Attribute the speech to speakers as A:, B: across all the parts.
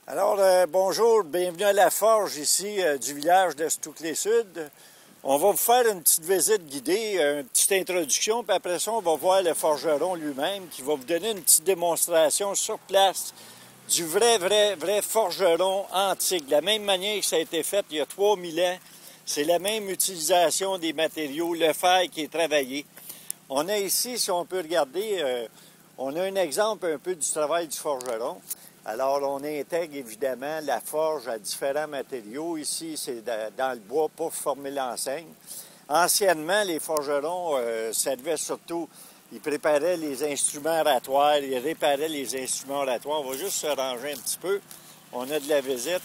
A: Alors, bonjour, bienvenue à la forge ici du village de Stouclé-Sud. On va vous faire une petite visite guidée, une petite introduction, puis après ça, on va voir le forgeron lui-même qui va vous donner une petite démonstration sur place du vrai forgeron antique. De la même manière que ça a été fait il y a 3000 ans, c'est la même utilisation des matériaux, le fer qui est travaillé. On a ici, si on peut regarder, on a un exemple un peu du travail du forgeron. Alors, on intègre évidemment la forge à différents matériaux. Ici, c'est dans le bois pour former l'enseigne. Anciennement, les forgerons servaient surtout, ils préparaient les instruments oratoires, ils réparaient les instruments oratoires. On va juste se ranger un petit peu. On a de la visite.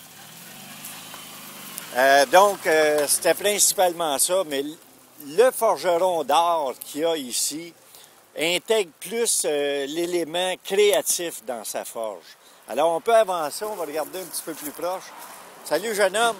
A: C'était principalement ça, mais le forgeron d'art qu'il y a ici intègre plus l'élément créatif dans sa forge. Alors, on peut avancer, on va regarder un petit peu plus proche. Salut, jeune homme!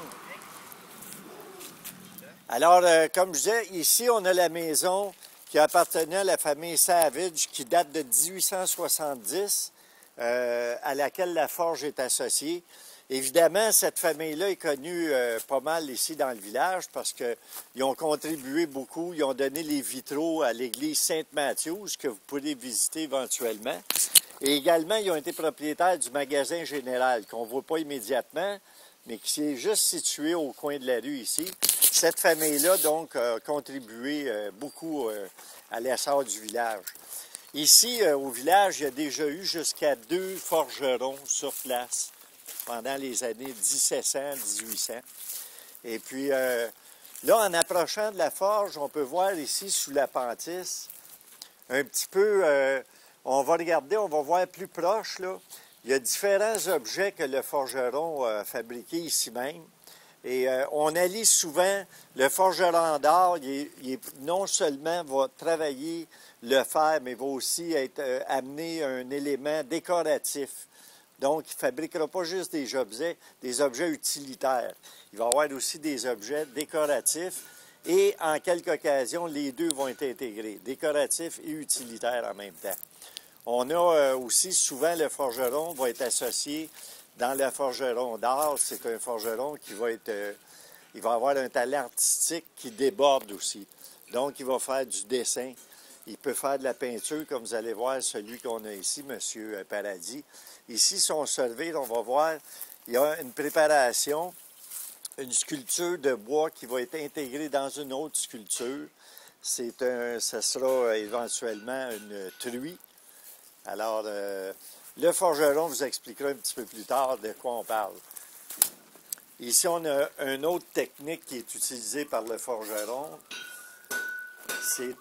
A: Alors, comme je disais, ici, on a la maison qui appartenait à la famille Savage, qui date de 1870, à laquelle la forge est associée. Évidemment, cette famille-là est connue pas mal ici dans le village parce qu'ils ont contribué beaucoup. Ils ont donné les vitraux à l'église Sainte-Mathieu's que vous pourrez visiter éventuellement. Et également, ils ont été propriétaires du magasin général qu'on ne voit pas immédiatement, mais qui est juste situé au coin de la rue ici. Cette famille-là, donc, a contribué beaucoup à l'essor du village. Ici, au village, il y a déjà eu jusqu'à 2 forgerons sur place pendant les années 1700-1800. Et puis, là, en approchant de la forge, on peut voir ici, sous la pentisse, un petit peu... on va regarder, on va voir plus proche, là. Il y a différents objets que le forgeron a fabriqués ici même. Et on allie souvent le forgeron d'art, non seulement va travailler le fer, mais va aussi amener un élément décoratif. Donc, il ne fabriquera pas juste des objets utilitaires. Il va y avoir aussi des objets décoratifs. Et en quelques occasions, les deux vont être intégrés, décoratifs et utilitaires en même temps. On a aussi souvent le forgeron va être associé dans le forgeron d'art. C'est un forgeron qui va être... il va avoir un talent artistique qui déborde aussi. Donc, il va faire du dessin. Il peut faire de la peinture, comme vous allez voir, celui qu'on a ici, M. Paradis. Ici, si on se revire, on va voir, il y a une préparation, une sculpture de bois qui va être intégrée dans une autre sculpture. Ça sera éventuellement une truie. Alors, le forgeron vous expliquera un petit peu plus tard de quoi on parle. Ici, on a une autre technique qui est utilisée par le forgeron. C'est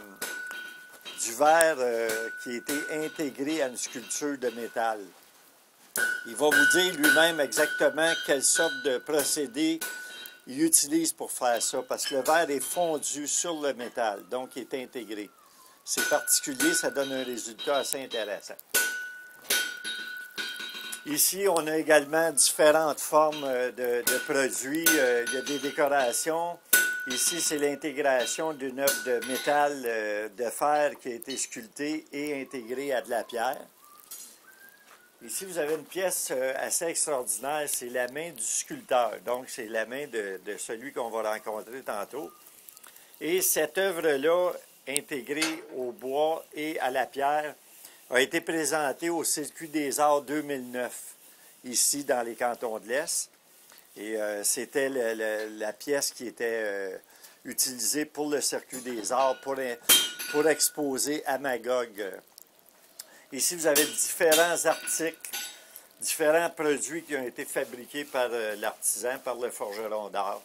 A: du verre qui a été intégré à une sculpture de métal. Il va vous dire lui-même exactement quelle sorte de procédé il utilise pour faire ça, parce que le verre est fondu sur le métal, donc il est intégré. C'est particulier, ça donne un résultat assez intéressant. Ici, on a également différentes formes de produits. Il y a des décorations. Ici, c'est l'intégration d'une œuvre de métal de fer qui a été sculptée et intégrée à de la pierre. Ici, vous avez une pièce assez extraordinaire. C'est la main du sculpteur. Donc, c'est la main de celui qu'on va rencontrer tantôt. Et cette œuvre-là, intégrée au bois et à la pierre, a été présentée au Circuit des Arts 2009, ici dans les cantons de l'Est. Et c'était la pièce qui était utilisée pour le Circuit des Arts, pour exposer à Magog. Ici, vous avez différents articles, différents produits qui ont été fabriqués par l'artisan, par le forgeron d'art.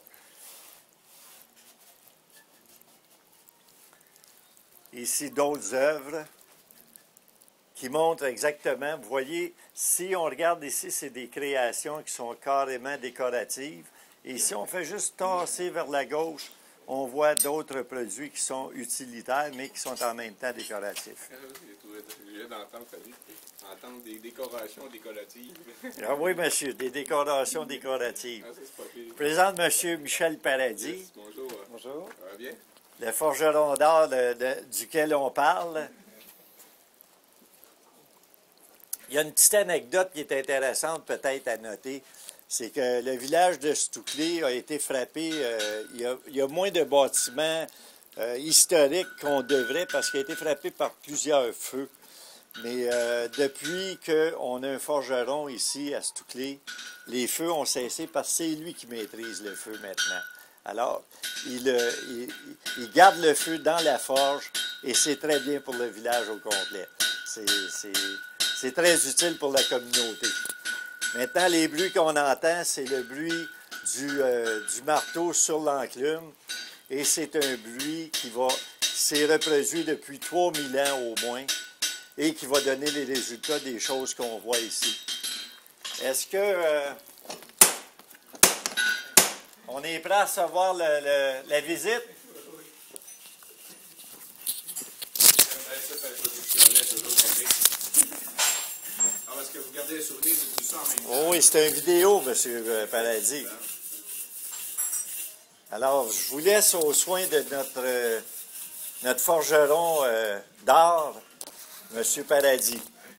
A: Ici, d'autres œuvres qui montrent exactement, vous voyez, si on regarde ici, c'est des créations qui sont carrément décoratives. Et si on fait juste tasser vers la gauche, on voit d'autres produits qui sont utilitaires, mais qui sont en même temps décoratifs.
B: J'ai d'entendre des décorations décoratives.
A: Ah oui, monsieur, des décorations décoratives.
B: Ah, ça, c'est pas pire.
A: Je présente M. Michel Paradis.
B: Yes, bonjour.
A: Bonjour.
B: Ça va bien?
A: Le forgeron d'art duquel on parle. Il y a une petite anecdote qui est intéressante peut-être à noter. C'est que le village de Stouclé a été frappé. Il y a moins de bâtiments historiques qu'on devrait parce qu'il a été frappé par plusieurs feux. Mais depuis qu'on a un forgeron ici à Stouclé, les feux ont cessé parce que c'est lui qui maîtrise le feu maintenant. Alors, il garde le feu dans la forge et c'est très bien pour le village au complet. C'est très utile pour la communauté. Maintenant, les bruits qu'on entend, c'est le bruit du marteau sur l'enclume. Et c'est un bruit qui s'est reproduit depuis 3000 ans au moins et qui va donner les résultats des choses qu'on voit ici. Est-ce que on est prêt à recevoir la visite?
B: Est-ce que vous gardez les souvenirs de tout ça en même temps?
A: Oh oui, c'est une vidéo, M. Paradis. Alors, je vous laisse aux soins de notre forgeron d'art, M. Paradis.